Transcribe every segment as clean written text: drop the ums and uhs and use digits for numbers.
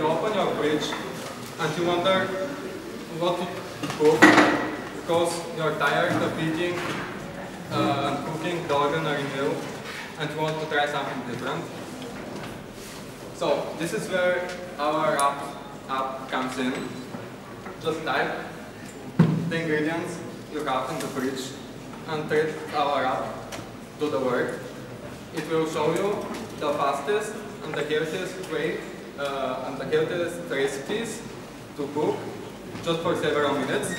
open your fridge and you wonder what to cook because you're tired of eating and cooking the ordinary meal and you want to try something different. So this is where our app comes in. Just type the ingredients you have in the fridge and treat our app to the work. It will show you the fastest and the healthiest way and the healthiest recipes to cook just for several minutes.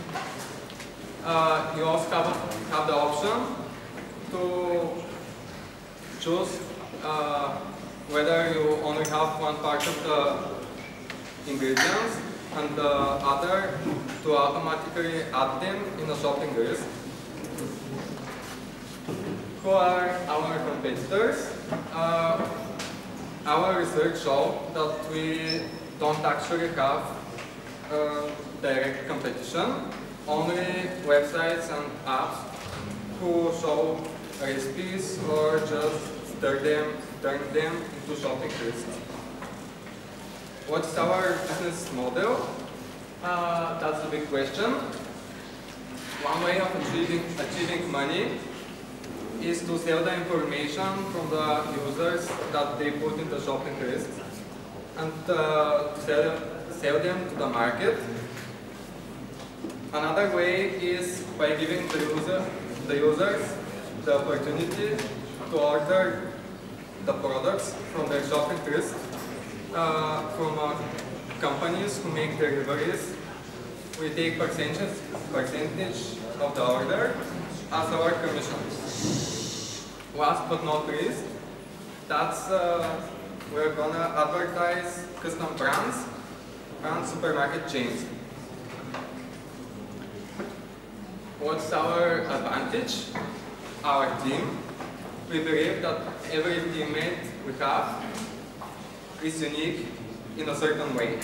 You also have the option to choose whether you only have one part of the ingredients and the other to automatically add them in a shopping list. Who are our competitors? Our research shows that we don't actually have direct competition, only websites and apps who show recipes or just turn them into shopping lists. What's our business model? That's the big question. One way of achieving money is to sell the information from the users that they put in the shopping list and to sell them to the market. Another way is by giving the users the opportunity to order the products from their shopping list from companies who make deliveries. We take percentage of the order as our commission. Last but not least, we're gonna advertise custom brands and supermarket chains. What's our advantage? Our team. We believe that every teammate we have is unique in a certain way.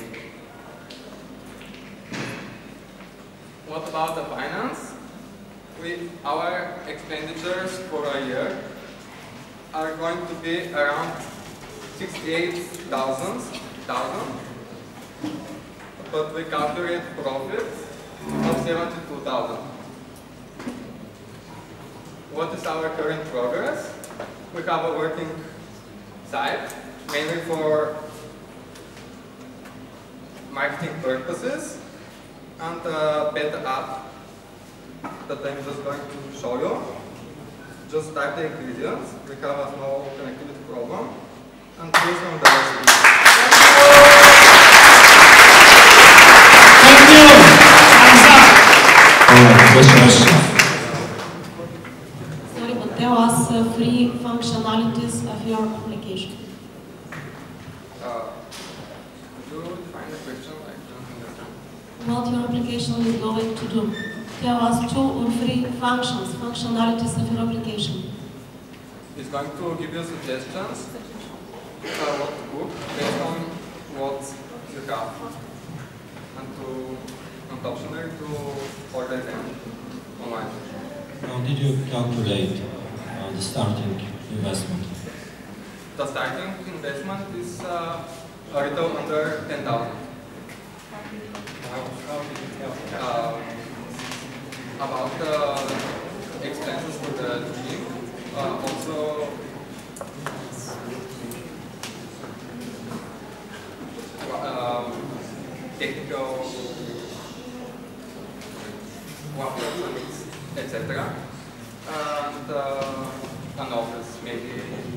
What about the finance? Our expenditures for a year are going to be around 68,000, but we calculate profit of 72,000. What is our current progress? We have a working site, mainly for marketing purposes, and a beta app that I'm just going to show you. Just type the ingredients. We have a small connectivity problem, and choose from the recipe. Thank you. Questions? Sorry, but tell us three functionalities of your application. Could you define the question? I don't understand. What your application is going to do? Tell us 2 or 3 functionalities of your application. It's going to give you suggestions what to cook based on what you have, and optionally to order them online. How did you calculate the starting investment? The starting investment is a little under 10,000. How did you calculate? About the expenses for the team, also technical workers, etc. And an office, maybe.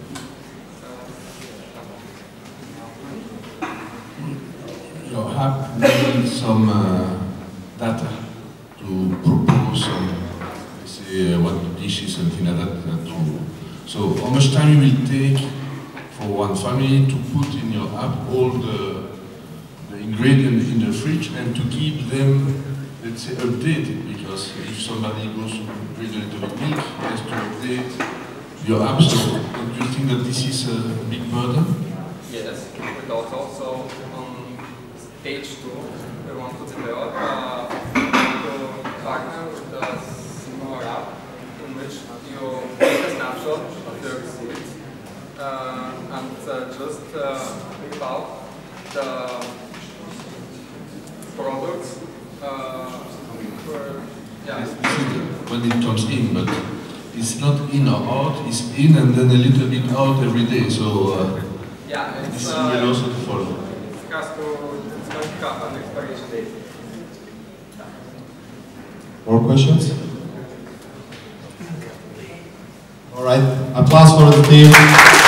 Your app needs some data to propose some, let's say, what dishes and things like that. So how much time you will take for one family to put in your app all the ingredients in the fridge and to keep them, let's say, updated? Because if somebody goes to drink a little bit milk, he has to update your app. So don't you think that this is a big burden? Yes, but also on stage 2, we want to develop partner with a similar app in which you take a snapshot of the receipt and just leave out the products when it comes in, but it's not in or out, it's in and then a little bit out every day, so yeah, this will also to follow. It's going to cut on the expiration date. More questions? All right, applause for the team.